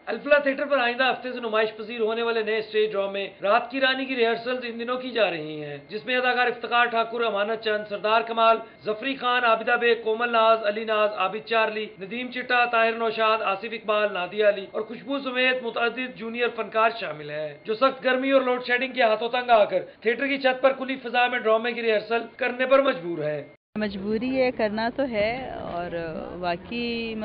الفلا theatre پر آئندہ ہفتے سے نمائش پذیر ہونے والے نئے اسٹیج ڈرامے رات کی رانی کی ریہرسلز ان دنوں کی جا رہی ہیں، جس میں اداکار افتخار ٹھاکر، امانت چند، سردار کمال، ظفری خان، عابدہ بیگ، کومل ناز، علی ناز، عابد چارلی، ندیم چٹا، طاہر نوشاد، آصف اقبال، نادیہ علی اور خوشبو سمیت متعدد جونیئر فنکار شامل ہیں، جو سخت گرمی اور لوڈ شیڈنگ کے ہاتھوں تنگ آ کر تھیٹر کی چھت پر کھلی فضا میں ڈرامے کی ریہرسل کرنے پر مجبور ہیں۔ مجبوری ہے، کرنا تو ہے، اور واقعی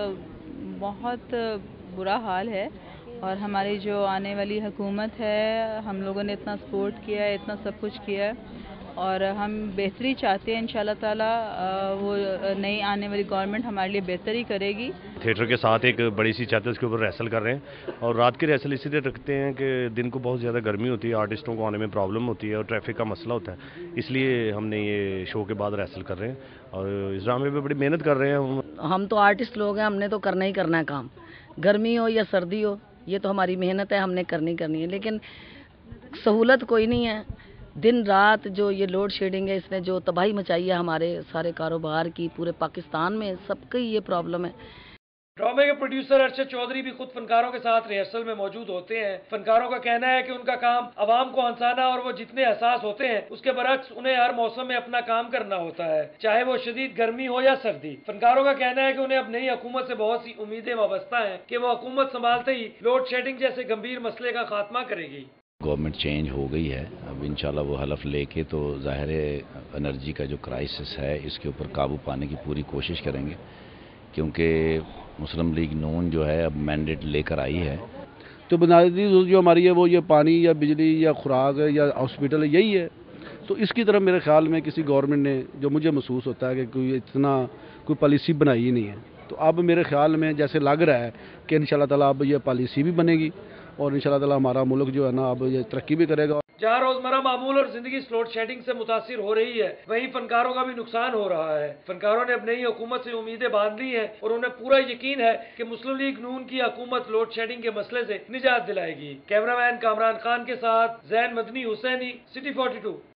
بہت برا حال ہے، اور ہماری جو آنے والی حکومت ہے، ہم لوگوں نے اتنا سپورٹ کیا ہے، اتنا سب کچھ کیا ہے، اور ہم بہتری چاہتے ہیں انشاءاللہ تعالی وہ نئی آنے والی گورنمنٹ ہمارے لیے بہتری کرے گی۔ تھیٹر کے ساتھ ایک بڑی سی چھت ہے، اس کے اوپر ریہرسل کر رہے ہیں، اور رات کی ریہرسل اسی لیے رکھتے ہیں کہ دن کو بہت زیادہ گرمی ہوتی ہے، آرٹسٹوں کو آنے میں پرابلم ہوتی ہے اور ٹریفک کا مسئلہ ہوتا ہے، اس لیے ہم نے یہ شو کے بعد ریہرسل کر رہے ہیں اور اس ڈرامے پہ بڑی محنت کر رہے ہیں۔ ہم تو آرٹسٹ لوگ ہیں، ہم نے تو کرنا ہی کرنا ہے کام، گرمی ہو یا سردی ہو، یہ تو ہماری محنت ہے، ہم نے کرنی ہے، لیکن سہولت کوئی نہیں ہے۔ دن رات جو یہ لوڈ شیڈنگ ہے، اس نے جو تباہی مچائی ہے ہمارے سارے کاروبار کی، پورے پاکستان میں سب کی یہ پرابلم ہے۔ ڈرامے کے پروڈیوسر ارشد چودھری بھی خود فنکاروں کے ساتھ ریہرسل میں موجود ہوتے ہیں۔ فنکاروں کا کہنا ہے کہ ان کا کام عوام کو ہنسانا، اور وہ جتنے حساس ہوتے ہیں اس کے برعکس انہیں ہر موسم میں اپنا کام کرنا ہوتا ہے، چاہے وہ شدید گرمی ہو یا سردی۔ فنکاروں کا کہنا ہے کہ انہیں اب نئی حکومت سے بہت سی امیدیں وابستہ ہیں کہ وہ حکومت سنبھالتے ہی لوڈ شیڈنگ جیسے گمبھیر مسئلے کا خاتمہ کرے گی۔ گورنمنٹ چینج ہو گئی ہے، اب انشاءاللہ وہ حلف لے کے تو ظاہر ہے انرجی کا جو کرائسس ہے اس کے اوپر قابو پانے کی پوری کوشش کریں گے، کیونکہ مسلم لیگ نون جو ہے اب مینڈیٹ لے کر آئی ہے۔ تو بنیادی ضرورت جو ہماری ہے وہ یہ پانی یا بجلی یا خوراک یا ہاسپٹل ہے، یہی ہے۔ تو اس کی طرف میرے خیال میں کسی گورنمنٹ نے، جو مجھے محسوس ہوتا ہے کہ کوئی پالیسی بنائی ہی نہیں ہے۔ تو اب میرے خیال میں جیسے لگ رہا ہے کہ انشاءاللہ تعالیٰ اب یہ پالیسی بھی بنے گی، اور انشاءاللہ تعالیٰ ہمارا ملک جو ہے نا اب یہ ترقی بھی کرے گا۔ جہاں روزمرہ معمول اور زندگی لوڈ شیڈنگ سے متاثر ہو رہی ہے، وہیں فنکاروں کا بھی نقصان ہو رہا ہے۔ فنکاروں نے اب نئی حکومت سے امیدیں باندھ لی ہیں اور انہیں پورا یقین ہے کہ مسلم لیگ نون کی حکومت لوڈ شیڈنگ کے مسئلے سے نجات دلائے گی۔ کیمرہ مین کامران خان کے ساتھ زین مدنی حسینی، سٹی 42۔